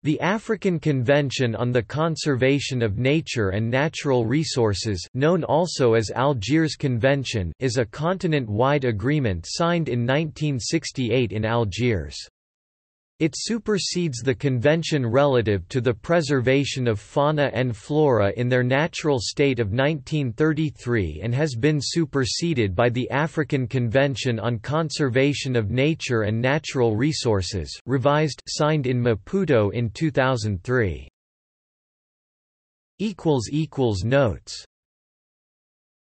The African Convention on the Conservation of Nature and Natural Resources, known also as Algiers Convention, is a continent-wide agreement signed in 1968 in Algiers. It supersedes the convention relative to the preservation of fauna and flora in their natural state of 1933 and has been superseded by the African Convention on Conservation of Nature and Natural Resources, revised, signed in Maputo in 2003. Notes